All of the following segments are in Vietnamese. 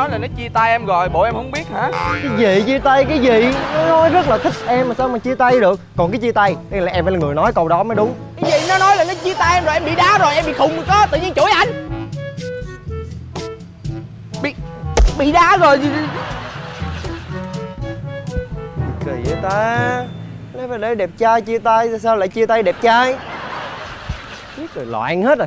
nói là nó chia tay em rồi, bộ em không biết hả? Cái gì chia tay cái gì? Nó nói rất là thích em mà sao mà chia tay được. Còn cái chia tay, đây là em phải là người nói câu đó mới đúng. Cái gì nó nói là nó chia tay em rồi, em bị đá rồi, em bị khùng rồi có, tự nhiên chửi anh. Bị đá rồi. Kỳ vậy ta? Lấy phải để đẹp trai chia tay, sao lại chia tay đẹp trai? Biết rồi, loạn hết rồi.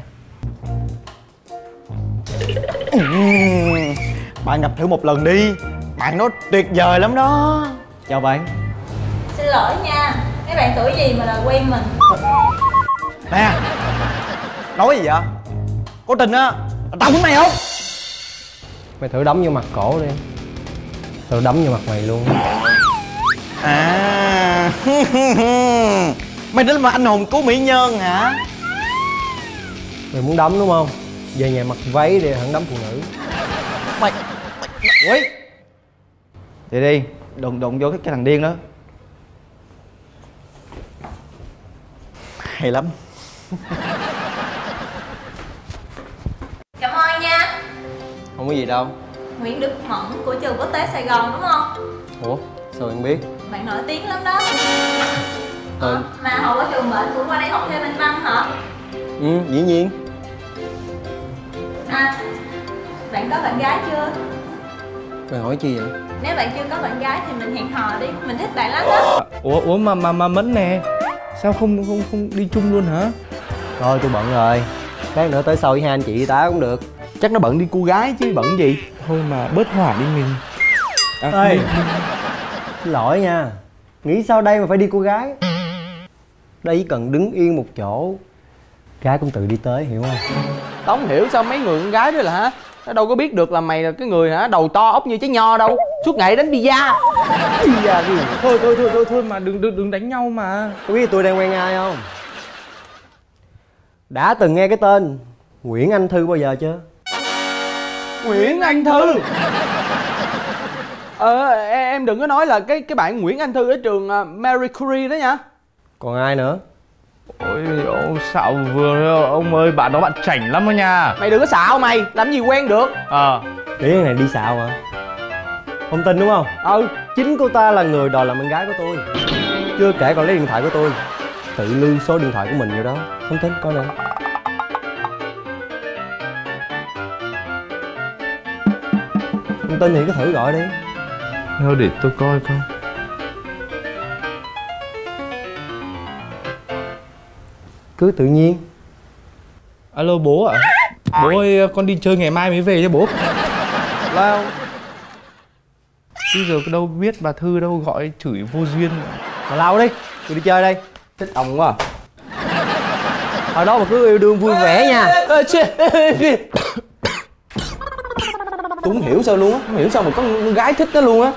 Bạn gặp thử một lần đi, bạn nói tuyệt vời lắm đó. Chào bạn. Xin lỗi nha, mấy bạn tuổi gì mà là quen mình? Nè, nói gì vậy? Có tin á, tao muốn mày không? Mày thử đấm vô mặt cổ đi. Tao đấm vô mặt mày luôn. À, mày đến mà anh hùng cứu mỹ nhân hả? Mày muốn đấm đúng không? Về nhà mặc váy để hẳn đấm phụ nữ. Mày Ui, Đi đi, đụng đụng vô cái thằng điên đó. hay lắm. Cảm ơn nha. Không có gì đâu. Nguyễn Đức Mẫn của trường quốc tế Sài Gòn đúng không? Ủa, sao bạn biết? Bạn nổi tiếng lắm đó. Mà hồi ở trường bệnh cũng qua đây học thêm Anh văn hả? Ừ, dĩ nhiên. À, bạn có bạn gái chưa? Mày hỏi chi vậy? Nếu bạn chưa có bạn gái thì mình hẹn hò đi, mình thích bạn lắm đó. Ủa mà Mẫn nè, sao không đi chung luôn hả? Thôi tôi bận rồi. Lát nữa tới sau với hai anh chị y tá cũng được. Chắc nó bận đi cô gái chứ bận gì. Thôi mà bớt hỏa đi mình. Ê, xin lỗi nha. Nghĩ sao đây mà phải đi cô gái? Đây chỉ cần đứng yên một chỗ, gái cũng tự đi tới, hiểu không? Tao không hiểu sao mấy người con gái đó là hả, nó đâu có biết được là mày là cái người hả đầu to ốc như trái nho đâu, suốt ngày đánh pizza. Pizza gì? Thôi mà đừng đánh nhau mà. Có biết tôi đang quen ai không? Đã từng nghe cái tên Nguyễn Anh Thư bao giờ chưa? Nguyễn Anh Thư. Em đừng có nói là cái bạn Nguyễn Anh Thư ở trường Marie Curie đó nha. Còn ai nữa? Ôi ông xạo vừa ông ơi, bạn đó bạn chảnh lắm đó nha. Mày đừng có xạo mày, làm gì quen được. Nghĩ thằng này đi xạo hả? Không tin đúng không? Chính cô ta là người đòi làm bạn gái của tôi. Chưa kể còn lấy điện thoại của tôi, tự lưu số điện thoại của mình vô đó. Không tin coi nè. Không tin thì cứ thử gọi đi. Thôi để tôi coi coi. Cứ tự nhiên. Alo bố ạ. Bố ơi, con đi chơi ngày mai mới về cho bố. Lao. Bây giờ đâu biết bà Thư đâu, gọi chửi vô duyên. Mà lao đi, tôi đi chơi đây. Thích ông quá. Hồi đó mà cứ yêu đương vui vẻ nha. Tôi không hiểu sao luôn á, không hiểu sao mà có con gái thích nó luôn á.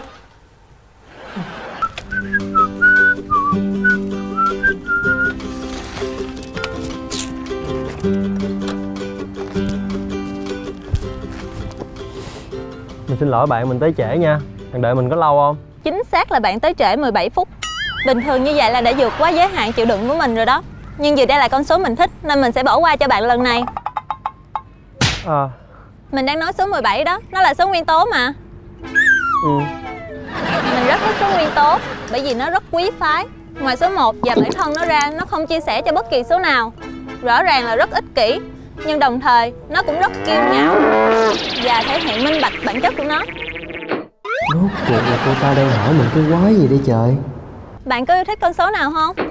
Mình xin lỗi bạn, mình tới trễ nha. Bạn đợi mình có lâu không? Chính xác là bạn tới trễ 17 phút. Bình thường như vậy là đã vượt quá giới hạn chịu đựng của mình rồi đó. Nhưng vì đây là con số mình thích nên mình sẽ bỏ qua cho bạn lần này. Mình đang nói số 17 đó, nó là số nguyên tố mà. Mình rất thích số nguyên tố bởi vì nó rất quý phái. Ngoài số 1 và bản thân nó ra, nó không chia sẻ cho bất kỳ số nào. Rõ ràng là rất ích kỷ, nhưng đồng thời nó cũng rất kiêu ngạo và thể hiện minh bạch bản chất của nó. Rốt cuộc là cô ta đang hỏi mình cái quái gì đây trời? Bạn có yêu thích con số nào không?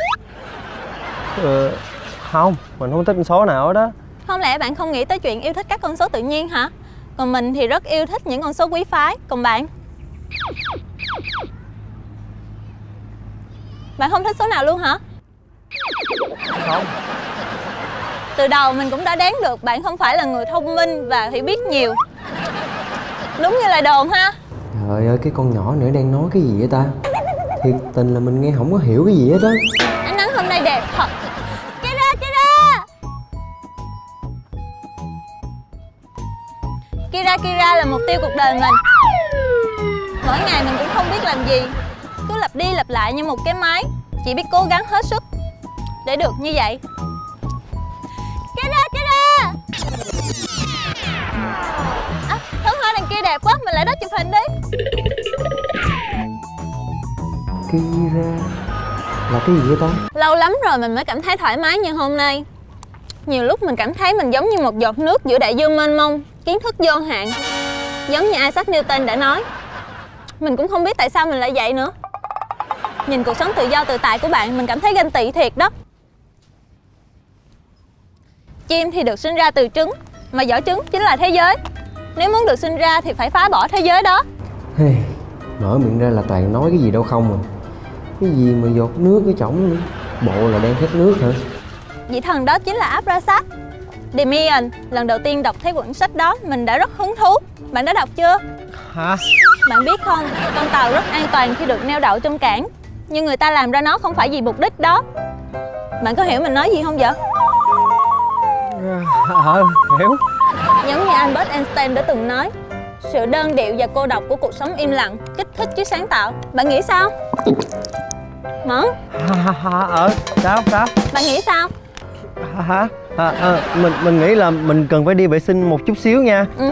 Không, mình không thích con số nào hết đó. Không lẽ bạn không nghĩ tới chuyện yêu thích các con số tự nhiên hả? Còn mình thì rất yêu thích những con số quý phái. Còn bạn? Bạn không thích số nào luôn hả? Không. Từ đầu mình cũng đã đoán được bạn không phải là người thông minh và hiểu biết nhiều. Đúng như lời đồn ha. Trời ơi, cái con nhỏ nữa đang nói cái gì vậy ta? Thiệt tình là mình nghe không có hiểu cái gì hết á. Ánh nắng hôm nay đẹp thật. Kira, Kira. Kira, Kira là mục tiêu cuộc đời mình. Mỗi ngày mình cũng không biết làm gì, cứ lặp đi lặp lại như một cái máy. Chỉ biết cố gắng hết sức để được như vậy. Kira, Kira. Thử hoa đằng kia đẹp quá. hình đi. Kira là cái gì vậy ta? Lâu lắm rồi mình mới cảm thấy thoải mái như hôm nay. Nhiều lúc mình cảm thấy mình giống như một giọt nước giữa đại dương mênh mông, kiến thức vô hạn. Giống như Isaac Newton đã nói. Mình cũng không biết tại sao mình lại vậy nữa. Nhìn cuộc sống tự do tự tại của bạn, mình cảm thấy ganh tị thiệt đó. Chim thì được sinh ra từ trứng, mà vỏ trứng chính là thế giới. Nếu muốn được sinh ra thì phải phá bỏ thế giới đó. Hey, mở miệng ra là toàn nói cái gì đâu không à. Cái gì mà giọt nước cái chổng nữa. Bộ là đang khát nước hả? Vị thần đó chính là Abrasat. Demian, lần đầu tiên đọc thấy quyển sách đó mình đã rất hứng thú. Bạn đã đọc chưa? Hả? Bạn biết không, con tàu rất an toàn khi được neo đậu trong cảng. Nhưng người ta làm ra nó không phải vì mục đích đó. Bạn có hiểu mình nói gì không vậy? Hiểu. Giống như Albert Einstein đã từng nói, sự đơn điệu và cô độc của cuộc sống im lặng kích thích trí sáng tạo. Bạn nghĩ sao? Mẫn? Sao? Bạn nghĩ sao? Hả? Mình nghĩ là mình cần phải đi vệ sinh một chút xíu nha. Ừ.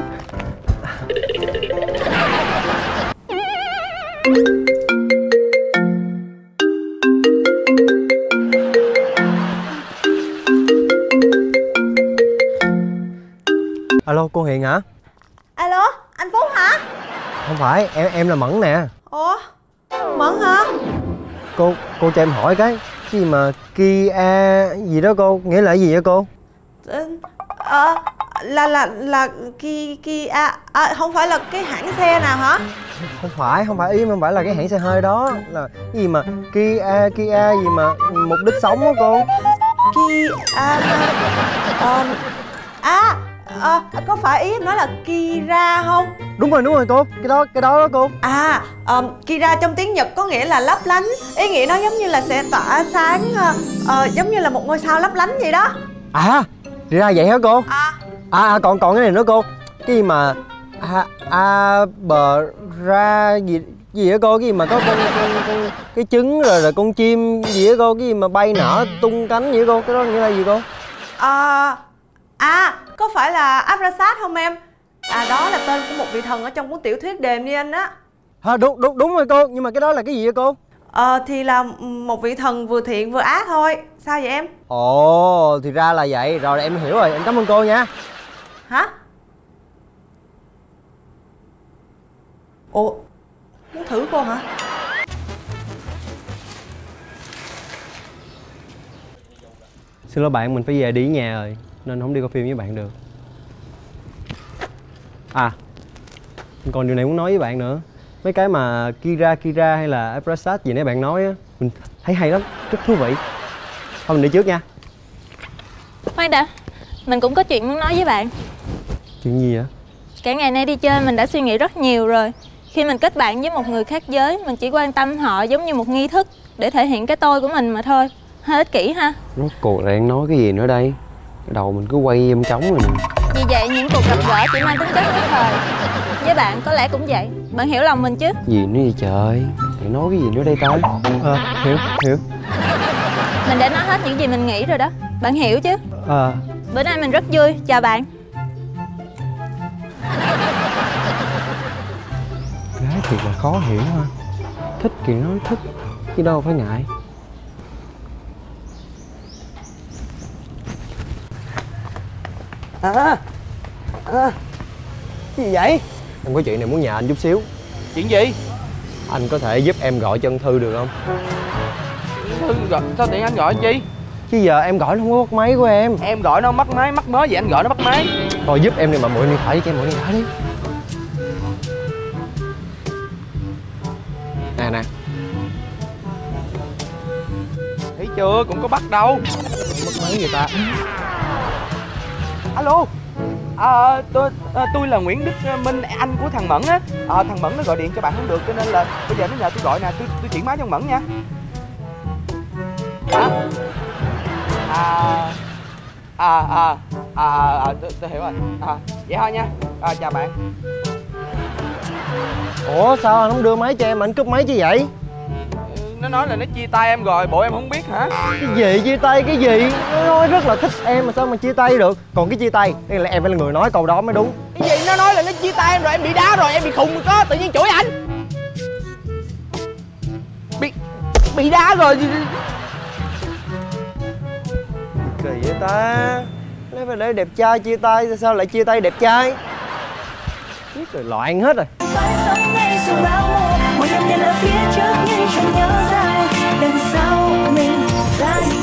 Alo, cô Hiền hả? Alo, anh Phúc hả? Không phải, em là Mẫn nè. Ủa, Mẫn hả? Cô cho em hỏi cái gì mà Kia gì đó cô, nghĩa là cái gì vậy cô? Là không phải là cái hãng xe nào hả? Không phải ý em không phải là cái hãng xe hơi đó, là cái gì mà Kia gì mà mục đích sống đó cô. Có phải ý em nói là Kira không? Đúng rồi cô, cái đó cô. Kira trong tiếng Nhật có nghĩa là lấp lánh. Ý nghĩa nó giống như là sẽ tỏa sáng, giống như là một ngôi sao lấp lánh vậy đó. Thì ra vậy hả cô? Còn cái này nữa cô. Cái gì mà bờ ra gì hả cô? Cái gì mà có con cái trứng rồi là con chim gì hả cô? Cái gì mà bay nở tung cánh vậy cô? Cái đó nghĩa là gì cô? Có phải là Abrasat không em? Đó là tên của một vị thần ở trong cuốn tiểu thuyết Đềm Ni Anh á. Đúng rồi cô, nhưng mà cái đó là cái gì vậy cô? Thì là một vị thần vừa thiện vừa ác thôi. Sao vậy em? Ồ, thì ra là vậy. Rồi em hiểu rồi, em cảm ơn cô nha. Hả? Ủa, muốn thử cô hả? Xin lỗi bạn, mình phải về đi nhà rồi, nên không đi coi phim với bạn được. Còn điều này muốn nói với bạn nữa. Mấy cái mà Kira hay là Abrasat gì nãy bạn nói á, mình thấy hay lắm, rất thú vị. Thôi mình đi trước nha. Khoan đã, mình cũng có chuyện muốn nói với bạn. Chuyện gì vậy? Cả ngày nay đi chơi mình đã suy nghĩ rất nhiều rồi. Khi mình kết bạn với một người khác giới, mình chỉ quan tâm họ giống như một nghi thức để thể hiện cái tôi của mình mà thôi. Hơi ích kỷ ha. Rốt cuộc là đang nói cái gì nữa đây? Cái đầu mình cứ quay em trống rồi nè. Vì vậy những cuộc gặp gỡ chỉ mang tính chất nhất thời. Với bạn có lẽ cũng vậy. Bạn hiểu lòng mình chứ? Gì nữa vậy trời? Bạn nói cái gì nữa đây ta? Hiểu. Mình đã nói hết những gì mình nghĩ rồi đó. Bạn hiểu chứ? Bữa nay mình rất vui. Chào bạn. Gái thiệt là khó hiểu ha. Thích thì nói thích, chứ đâu phải ngại. Cái gì vậy? Em có chuyện này muốn nhờ anh chút xíu. Chuyện gì? Anh có thể giúp em gọi cho anh Thư được không? Thư gọi, sao tiện anh gọi chi? Chứ giờ em gọi nó không có bắt máy của em. Em gọi nó mất máy, mắc mớ gì anh gọi nó bắt máy. Thôi giúp em đi mà mượn điện thoại cho em, mượn điện thoại đi. Nè. Thấy chưa, cũng có bắt đâu. Mất máy người ta. Alo. Tôi là Nguyễn Đức Minh, anh của thằng Mẫn á. Thằng Mẫn nó gọi điện cho bạn không được, cho nên là bây giờ nó nhờ tôi gọi nè. Tôi chuyển máy cho thằng Mẫn nha. Tôi hiểu rồi. Vậy thôi nha. Chào bạn. Ủa sao anh không đưa máy cho em, anh cúp máy chứ vậy? nó nói là nó chia tay em rồi, bộ em không biết hả? Cái gì chia tay cái gì? Nó nói rất là thích em mà sao mà chia tay được. Còn cái chia tay, đây là em phải là người nói câu đó mới đúng. Cái gì nó nói là nó chia tay em rồi, em bị đá rồi, em bị khùng có tự nhiên chửi anh. Bị đá rồi. Kỳ vậy ta. Lấy phải để đẹp trai chia tay, sao lại chia tay đẹp trai? Biết rồi, loạn hết rồi. Phải sống ngay dù bão mùa, một năm ở phía trước nhưng chẳng nhớ rằng đằng sau mình ra đi.